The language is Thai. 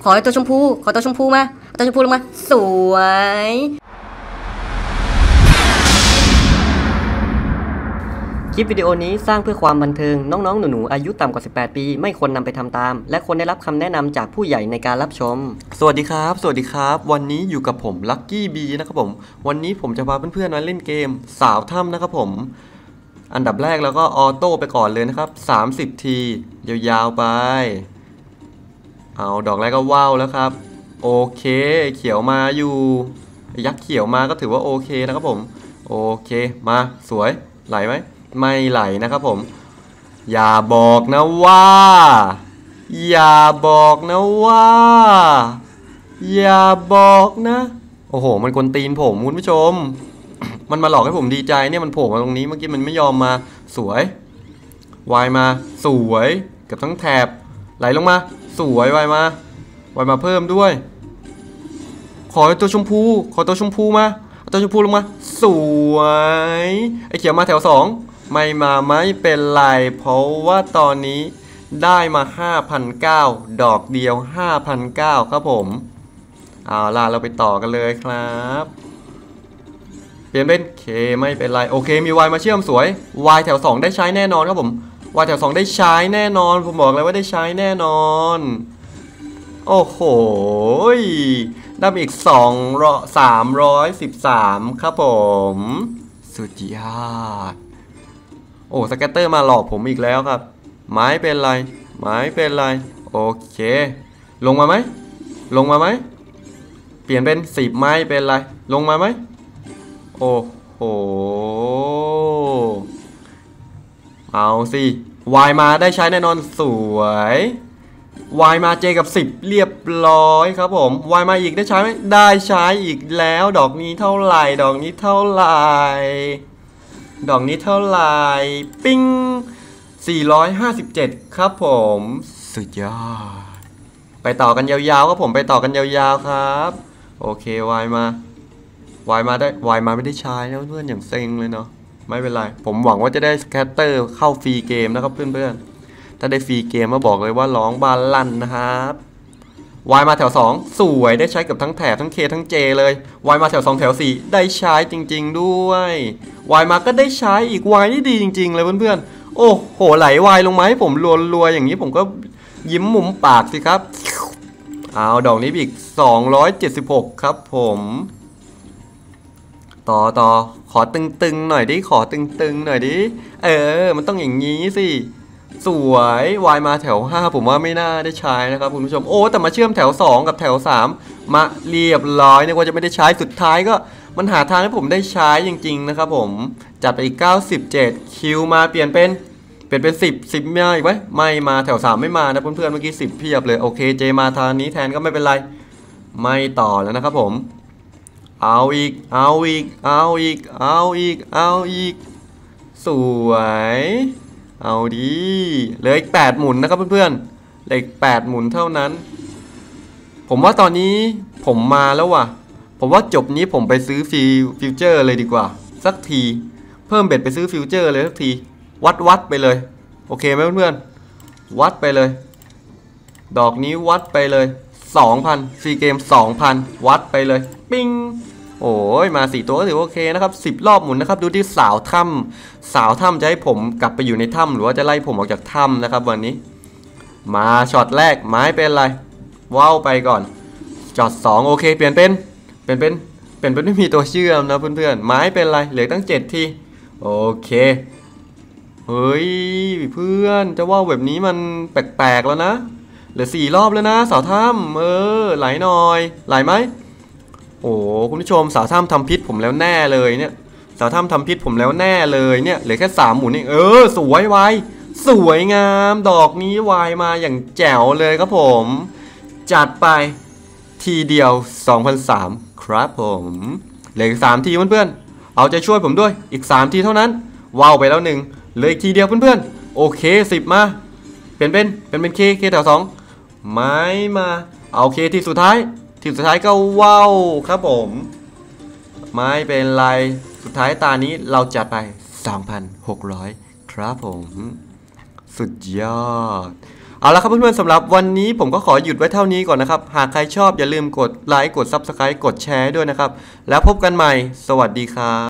ขอตัวชมพูขอตัวชมพูมาตัวชมพูลงมาสวยคลิปวิดีโอนี้สร้างเพื่อความบันเทิงน้องๆหนูๆอายุต่ำกว่า18ปีไม่ควรนำไปทำตามและควรได้รับคำแนะนำจากผู้ใหญ่ในการรับชมสวัสดีครับวันนี้อยู่กับผมลัคกี้บีนะครับผมวันนี้ผมจะพาเพื่อนๆมาเล่นเกมสาวถ้ำนะครับผมอันดับแรกแล้วก็ออโต้ไปก่อนเลยนะครับ30ทียาวๆไปเอาดอกแรกก็ว้าวแล้วครับโอเคเขียวมาอยู่ยักษ์เขียวมาก็ถือว่าโอเคนะครับผมโอเคมาสวยไหลไหมไม่ไหลนะครับผมอย่าบอกนะว่าอย่าบอกนะว่าอย่าบอกนะโอ้โหมันกวนตีนผมคุณผู้ชมมันมาหลอกให้ผมดีใจเนี่ยมันโผล่มาตรงนี้เมื่อกี้มันไม่ยอมมาสวยวายมาสวยกับทั้งแถบไหลลงมาสวยวายมาเพิ่มด้วยขอตัวชมพูมาตัวชมพูลงมาสวยไอเขียวมาแถว2ไม่มาไม่เป็นไรเพราะว่าตอนนี้ได้มา 5,900 ดอกเดียว 5,900 ครับผมเอาล่ะเราไปต่อกันเลยครับเปลี่ยนเป็นเคไม่เป็นไรโอเคมี Y มาเชื่อมสวย Y แถว2ได้ใช้แน่นอนครับผม Y แถว2ได้ใช้แน่นอนผมบอกเลยว่าได้ใช้แน่นอนโอ้โหได้อีก313ครับผมสุดยอดโอ้สแกตเตอร์มาหลอกผมอีกแล้วครับไม้เป็นไรโอเคลงมาไหมเปลี่ยนเป็น10ไม้เป็นไรลงมาไหมโอ้โหเอาสิวายมาได้ใช้แน่นอนสวยวายมาเจกับ10เรียบร้อยครับผมวายมาอีกได้ใช้ไหมได้ใช้อีกแล้วดอกนี้เท่าไหร่ปิ้ง457ครับผมสุดยอดไปต่อกันยาวๆครับผมครับโอเควายมาไม่ได้ใช้นะเพื่อนอย่างเซ็งเลยเนาะไม่เป็นไรผมหวังว่าจะได้สแคตเตอร์เข้าฟรีเกมนะครับเพื่อนๆถ้าได้ฟรีเกมมาบอกเลยว่าร้องบานลั่นนะครับวายมาแถว2สวยได้ใช้กับทั้งแถบทั้งเคทั้งเจเลยวายมาแถว2แถว4ได้ใช้จริงๆด้วยวายมาก็ได้ใช้อีกวายนี่ดีจริงๆเลยเพื่อนๆโอ้โหไหลวายลงมาให้ผมรัวๆอย่างนี้ผมก็ยิ้มมุมปากสิครับเอาดอกนี้อีก276ครับผมต่อขอตึงๆหน่อยดิมันต้องอย่างนี้สิสวยวายมาแถว5ผมว่าไม่น่าได้ใช้นะครับคุณผู้ชมโอ้แต่มาเชื่อมแถว2กับแถว3มาเรียบร้อยนึกว่าจะไม่ได้ใช้สุดท้ายก็มันหาทางให้ผมได้ใช้จริงๆนะครับผมจัดไปอีก97คิวมาเปลี่ยนเป็น10มาอีกไหมไม่มาแถว3ไม่มานะเพื่อนๆเมื่อกี้10เพียบเลยโอเคเจมาทางนี้แทนก็ไม่เป็นไรไม่ต่อแล้วนะครับผมเอาอีกสวยเอาดีเหลืออีก8หมุนนะครับเพื่อนๆเหลืออีก8หมุนเท่านั้นผมว่าตอนนี้ผมมาแล้วว่ะผมว่าจบนี้ผมไปซื้อฟิวเจอร์เลยดีกว่าสักทีเพิ่มเบ็ดไปซื้อฟิวเจอร์เลยสักทีวัดไปเลยโอเคไหมเพื่อนๆวัดไปเลยดอกนี้วัดไปเลย2,000ฟรีเกม 2,000 วัดไปเลยปิ้งโอ้ยมา4ตัวก็ถือโอเคนะครับ10รอบหมุนนะครับดูที่สาวถ้ำจะให้ผมกลับไปอยู่ในถ้ำหรือว่าจะไล่ผมออกจากถ้ำนะครับวันนี้มาช็อตแรกไม้เป็นอะไรว้าวไปก่อนช็อต2โอเคเปลี่ยนเป็นไม่มีตัวเชื่อมนะเพื่อนๆไม้เป็นอะไรเหลือตั้ง7ทีโอเคเฮ้ยเพื่อนจะว่าแบบนี้มันแปลกๆแล้วนะเหลือ4รอบแล้วนะสาวถ้ำไหลหน่อยไหลไหมโอ้คุณผู้ชมสาวถ้ำทำพิษผมแล้วแน่เลยเนี่ยเหลือแค่3หมุนเองสวยวายสวยงามดอกนี้วายมาอย่างแจ๋วเลยครับผมจัดไปทีเดียว 2,300 ครับผมเหลืออีก3ทีเพื่อนๆเอาใจช่วยผมด้วยอีก3ทีเท่านั้นว้าวไปแล้ว1เหลืออีกทีเดียวเพื่อนๆโอเค10มาเป็นเคแถว2ไม้มาเอาเคทีสุดท้ายก็ว้าวครับผมไม่เป็นไรสุดท้ายตานี้เราจัดไป 2,600 ครับผมสุดยอดเอาละครับเพื่อนๆสำหรับวันนี้ผมก็ขอหยุดไว้เท่านี้ก่อนนะครับหากใครชอบอย่าลืมกดไลค์กด Subscribe กดแชร์ด้วยนะครับแล้วพบกันใหม่สวัสดีครับ